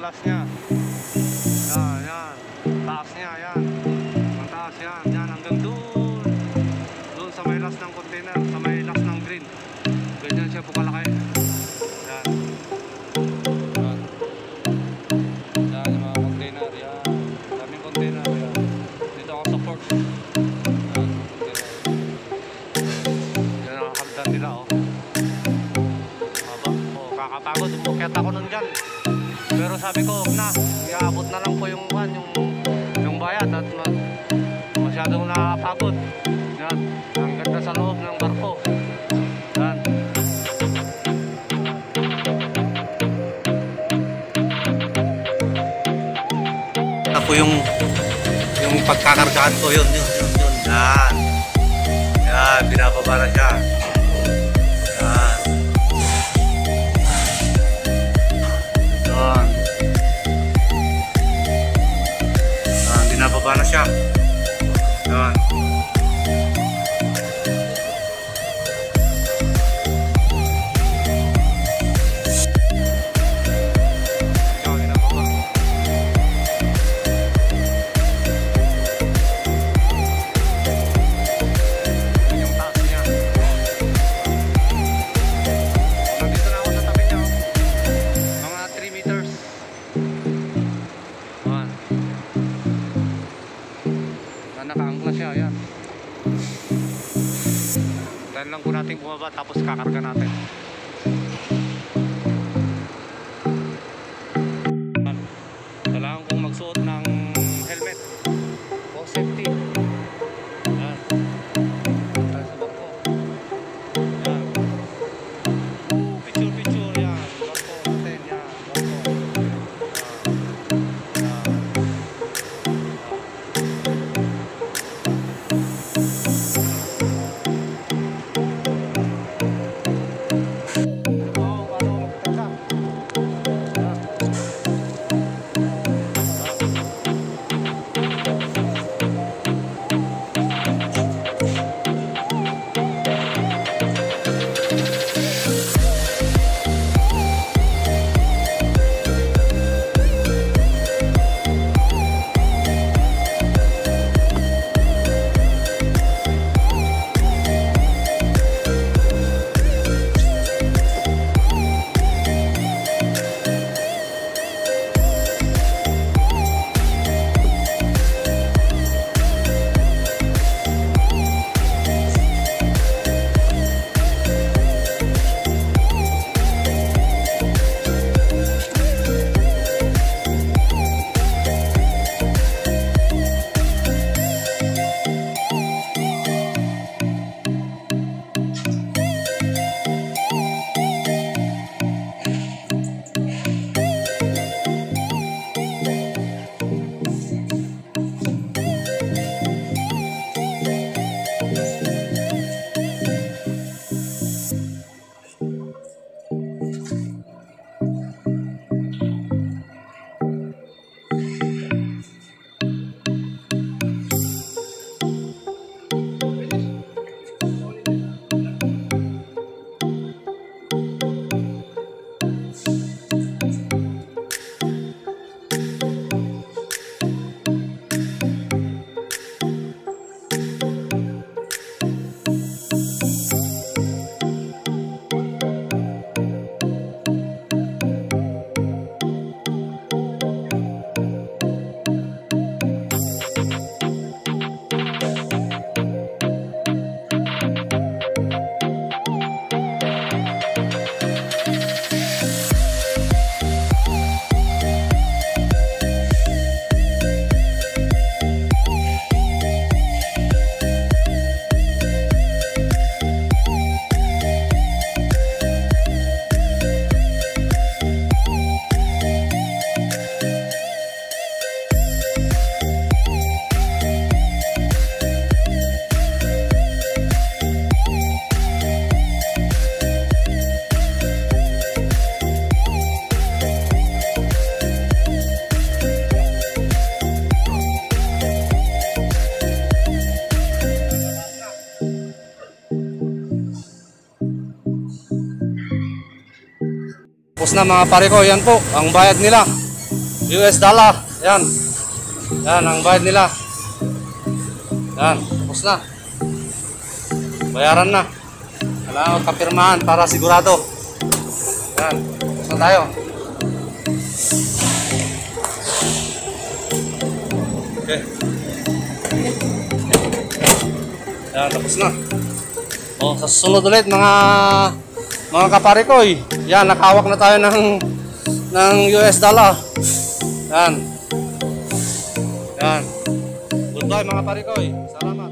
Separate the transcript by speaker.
Speaker 1: anglas niya. Yan, yan. Taas niya, yan. Ang taas yan, yan. Hanggang doon. Doon sa may last ng container, sa may last ng green. Ganyan siya po kalaki. Yan. Yan. Yan yung mga container, yan. Daming container, yan. Dito ako sa port. Yan, container. Yan ang hagdan nila, oh. Kakapagod, umukyat ako nun dyan. Pero sabi ko, na, iabot na lang po yung bayad at masyadong nakapagod. Yan, ang ganda sa loob ng barko. Yan. Ako yung pagkakargaan ko yun. Yan. Yan, binababa na siya. Binababa na siya. Yan. Nakaangkla siya, yan. Dahil lang po natin bumaba tapos kakarga natin. Kailangan kong magsuot ng helmet o safety. Yan. Dahil sa barko. Yan. Picture picture, yan. Barko natin, yan. Barko. Tapos na mga pare ko, yan po ang bayad nila. US dollar. Yan. Yan ang bayad nila. Yan, tapos na. Bayaran na. Kailangan magkapirmahan para sigurado. Yan, tapos na tayo. Okay. Yan, tapos na. O, sa susunod ulit mga kaparikoy. Yan, nakahawak na tayo ng US dollar. Yan. Yan. Goodbye mga parikoy. Salamat.